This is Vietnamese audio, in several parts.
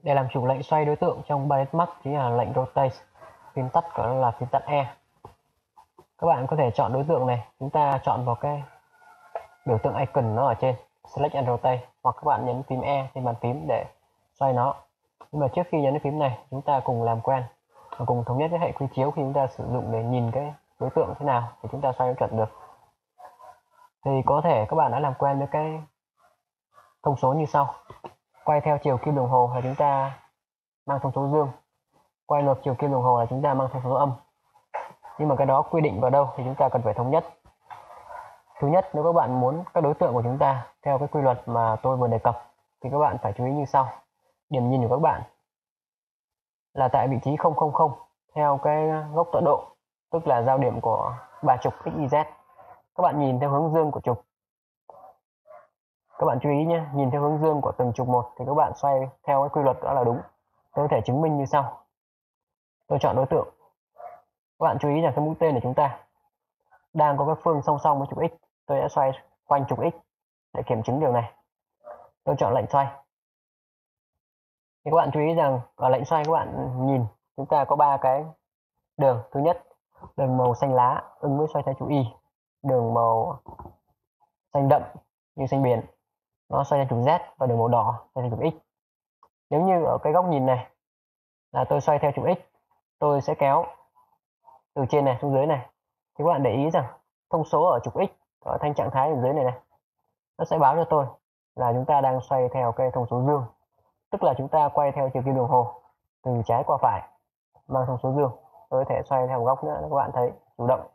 Để làm chủ lệnh xoay đối tượng trong Balance Max chính là lệnh Rotate, phím tắt của nó là phím tắt E. Các bạn có thể chọn đối tượng này, chúng ta chọn vào cái biểu tượng icon nó ở trên Select and Rotate, hoặc các bạn nhấn phím E trên bàn phím để xoay nó. Nhưng mà trước khi nhấn cái phím này, chúng ta cùng làm quen và cùng thống nhất cái hệ quy chiếu khi chúng ta sử dụng để nhìn cái đối tượng thế nào thì chúng ta xoay nó chuẩn được. Thì có thể các bạn đã làm quen với cái thông số như sau. Quay theo chiều kim đồng hồ là chúng ta mang thông số dương, quay ngược chiều kim đồng hồ là chúng ta mang thông số âm. Nhưng mà cái đó quy định vào đâu thì chúng ta cần phải thống nhất. Thứ nhất, nếu các bạn muốn các đối tượng của chúng ta theo cái quy luật mà tôi vừa đề cập thì các bạn phải chú ý như sau. Điểm nhìn của các bạn là tại vị trí 000 theo cái góc tọa độ, tức là giao điểm của ba trục x, y, z. Các bạn nhìn theo hướng dương của trục. Các bạn chú ý nhé, nhìn theo hướng dương của từng trục một thì các bạn xoay theo cái quy luật đó là đúng. Tôi có thể chứng minh như sau. Tôi chọn đối tượng. Các bạn chú ý là cái mũi tên của chúng ta đang có cái phương song song với trục x. Tôi đã xoay quanh trục x để kiểm chứng điều này. Tôi chọn lệnh xoay. Thì các bạn chú ý rằng ở lệnh xoay các bạn nhìn chúng ta có 3 cái đường. Thứ nhất, đường màu xanh lá ứng với xoay theo trục y. Đường màu xanh đậm như xanh biển nó xoay theo trục z, và đường màu đỏ xoay theo trục x. Nếu như ở cái góc nhìn này là tôi xoay theo trục x, tôi sẽ kéo từ trên này xuống dưới này. Thì các bạn để ý rằng thông số ở trục x ở thanh trạng thái ở dưới này nó sẽ báo cho tôi là chúng ta đang xoay theo cái thông số dương, tức là chúng ta quay theo chiều kim đồng hồ từ trái qua phải mang thông số dương. Tôi có thể xoay theo một góc nữa các bạn thấy chủ động.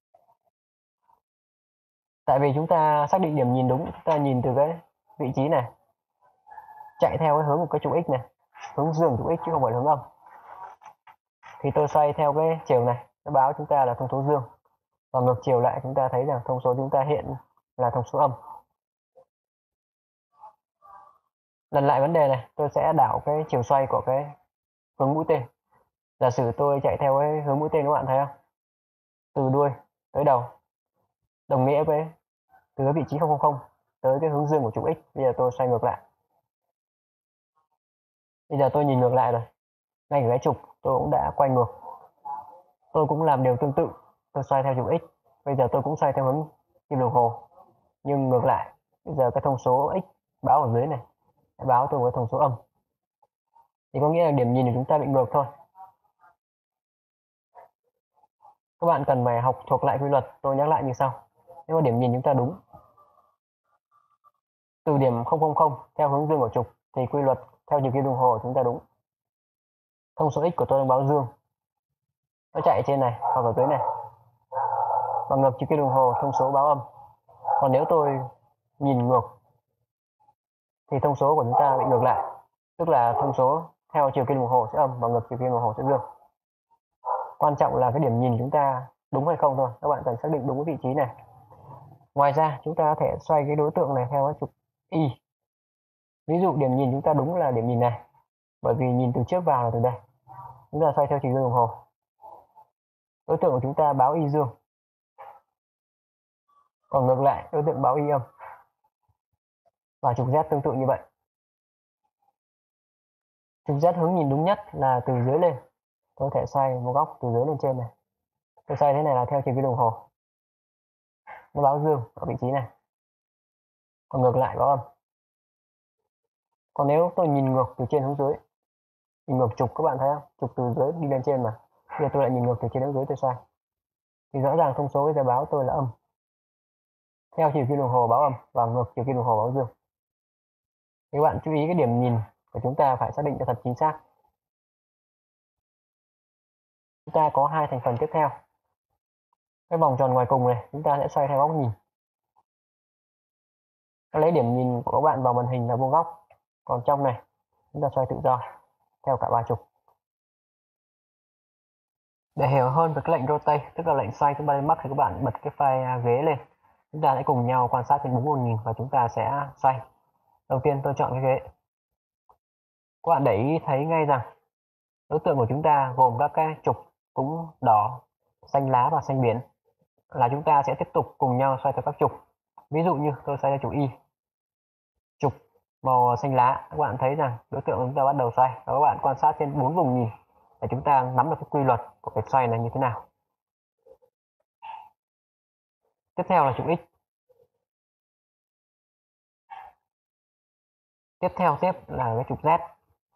Tại vì chúng ta xác định điểm nhìn đúng, chúng ta nhìn từ cái vị trí này chạy theo cái hướng của cái trục x này, hướng dương trục x chứ không phải hướng âm. Thì tôi xoay theo cái chiều này, nó báo chúng ta là thông số dương, và ngược chiều lại chúng ta thấy rằng thông số chúng ta hiện là thông số âm. Lần lại vấn đề này, tôi sẽ đảo cái chiều xoay của cái hướng mũi tên. Giả sử tôi chạy theo cái hướng mũi tên, các bạn thấy không? Từ đuôi tới đầu, đồng nghĩa với từ cái vị trí 000 tới cái hướng dương của trục x. Bây giờ tôi xoay ngược lại. Bây giờ tôi nhìn ngược lại rồi. Ngay cả cái trục tôi cũng đã quay ngược. Tôi cũng làm điều tương tự. Tôi xoay theo trục x. Bây giờ tôi cũng xoay theo hướng kim đồng hồ, nhưng ngược lại. Bây giờ cái thông số x báo ở dưới này báo tôi với thông số âm. Thì có nghĩa là điểm nhìn của chúng ta bị ngược thôi. Các bạn cần phải học thuộc lại quy luật. Tôi nhắc lại như sau. Nếu mà điểm nhìn chúng ta đúng, từ điểm 000 theo hướng dương của trục thì quy luật theo chiều kim đồng hồ của chúng ta đúng. Thông số x của tôi đang báo dương, nó chạy trên này hoặc ở dưới này, và ngược chiều kim đồng hồ thông số báo âm. Còn nếu tôi nhìn ngược thì thông số của chúng ta bị ngược lại, tức là thông số theo chiều kim đồng hồ sẽ âm và ngược chiều kim đồng hồ sẽ dương. Quan trọng là cái điểm nhìn chúng ta đúng hay không thôi. Các bạn cần xác định đúng cái vị trí này. Ngoài ra chúng ta có thể xoay cái đối tượng này theo cái trục y. Ví dụ điểm nhìn chúng ta đúng là điểm nhìn này, bởi vì nhìn từ trước vào là từ đây. Chúng ta xoay theo chiều kim đồng hồ. Đối tượng của chúng ta báo y dương, còn ngược lại đối tượng báo y âm. Và trục z tương tự như vậy. Trục z hướng nhìn đúng nhất là từ dưới lên. Tôi có thể xoay một góc từ dưới lên trên này. Tôi xoay thế này là theo chiều kim đồng hồ, nó báo dương ở vị trí này, còn ngược lại báo âm. Còn nếu tôi nhìn ngược từ trên hướng dưới, nhìn ngược trục, các bạn thấy không? Trục từ dưới đi lên trên mà. Bây giờ tôi lại nhìn ngược từ trên hướng dưới tôi xoay, thì rõ ràng thông số bây giờ báo tôi là âm, theo chiều kim đồng hồ báo âm và ngược chiều kim đồng hồ báo dương. Thì các bạn chú ý cái điểm nhìn của chúng ta phải xác định cho thật chính xác. Chúng ta có hai thành phần tiếp theo. Cái vòng tròn ngoài cùng này chúng ta sẽ xoay theo góc nhìn. Lấy điểm nhìn của các bạn vào màn hình là vuông góc, còn trong này chúng ta xoay tự do theo cả ba trục. Để hiểu hơn về cái lệnh rotate, tức là lệnh xoay trên Balance Max, thì các bạn bật cái file ghế lên. Chúng ta hãy cùng nhau quan sát trên 40.000 và chúng ta sẽ xoay. Đầu tiên tôi chọn cái ghế. Các bạn để ý thấy ngay rằng đối tượng của chúng ta gồm các cái trục cũng đỏ, xanh lá và xanh biển, là chúng ta sẽ tiếp tục cùng nhau xoay theo các trục. Ví dụ như tôi xoay theo trục y, trục màu xanh lá, các bạn thấy rằng đối tượng chúng ta bắt đầu xoay, và các bạn quan sát trên 4 vùng nhìn để chúng ta nắm được cái quy luật của cái xoay này như thế nào. Tiếp theo là trục X. Tiếp là cái trục Z.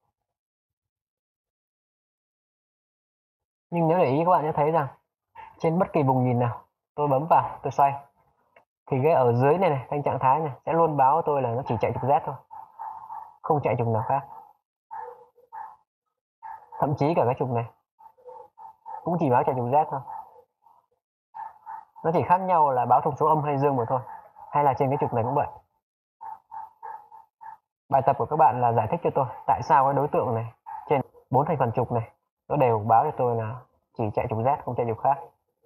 Nhưng nếu để ý các bạn sẽ thấy rằng trên bất kỳ vùng nhìn nào tôi bấm vào, tôi xoay, thì cái ở dưới này thanh trạng thái này sẽ luôn báo tôi là nó chỉ chạy trục Z thôi, không chạy trục nào khác. Thậm chí cả cái trục này cũng chỉ báo chạy trục Z thôi. Nó chỉ khác nhau là báo thông số âm hay dương mà thôi. Hay là trên cái trục này cũng vậy. Bài tập của các bạn là giải thích cho tôi tại sao cái đối tượng này trên 4 thành phần trục này nó đều báo cho tôi là chỉ chạy trục Z, không chạy trục khác.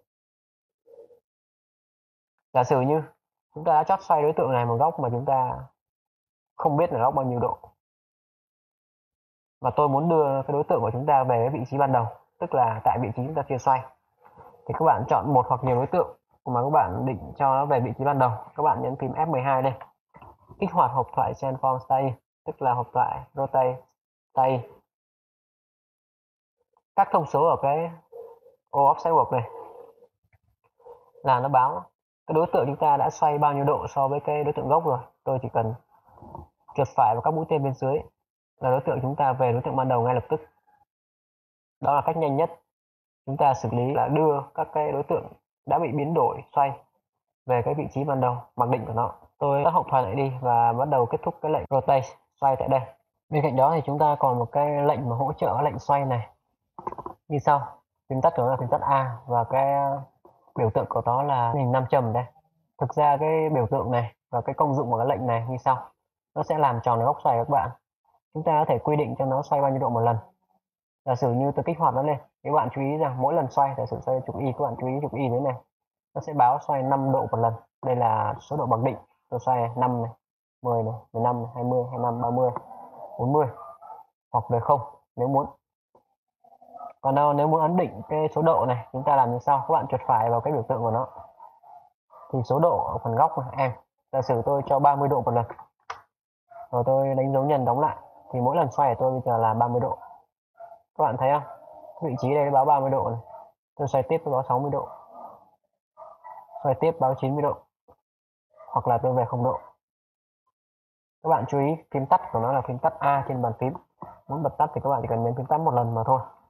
Giả sử như chúng ta đã chót xoay đối tượng này một góc mà chúng ta không biết là góc bao nhiêu độ, và tôi muốn đưa cái đối tượng của chúng ta về cái vị trí ban đầu, tức là tại vị trí chúng ta chưa xoay, thì các bạn chọn một hoặc nhiều đối tượng mà các bạn định cho nó về vị trí ban đầu. Các bạn nhấn phím F12 đây, kích hoạt hộp thoại transform style, tức là hộp thoại rotate style. Các thông số ở cái ô offset work này là nó báo cái đối tượng chúng ta đã xoay bao nhiêu độ so với cái đối tượng gốc rồi. Tôi chỉ cần chuột phải vào các mũi tên bên dưới là đối tượng chúng ta về đối tượng ban đầu ngay lập tức. Đó là cách nhanh nhất chúng ta xử lý, là đưa các cái đối tượng đã bị biến đổi xoay về cái vị trí ban đầu mặc định của nó. Tôi tắt hộp thoại lại đi và bắt đầu kết thúc cái lệnh rotate xoay tại đây. Bên cạnh đó thì chúng ta còn một cái lệnh mà hỗ trợ lệnh xoay này như sau. Phím tắt của nó là phím tắt A, và cái biểu tượng của nó là hình 5 chấm đây. Thực ra cái biểu tượng này và cái công dụng của cái lệnh này như sau. Nó sẽ làm tròn cái góc xoay các bạn. Chúng ta có thể quy định cho nó xoay bao nhiêu độ một lần. Giả sử như tôi kích hoạt nó lên, các bạn chú ý rằng mỗi lần xoay, giả sử xoay trục Y, các bạn chú ý trục Y thế này, nó sẽ báo xoay 5 độ một lần. Đây là số độ mặc định. Tôi xoay 5 này, 10 này, 15 này, 20, 25, 30, 40, hoặc về 0 nếu muốn. Còn đâu nếu muốn ấn định cái số độ này, chúng ta làm như sau. Các bạn chuột phải vào cái biểu tượng của nó, thì số độ ở phần góc này, em giả sử tôi cho 30 độ một lần, rồi tôi đánh dấu nhân đóng lại, thì mỗi lần xoay của tôi bây giờ là 30 độ. Các bạn thấy không? Vị trí đây nó báo 30 độ này. Tôi xoay tiếp tôi báo 60 độ. Xoay tiếp báo 90 độ. Hoặc là tôi về 0 độ. Các bạn chú ý phím tắt của nó là phím tắt A trên bàn phím. Muốn bật tắt thì các bạn chỉ cần nhấn phím tắt một lần mà thôi.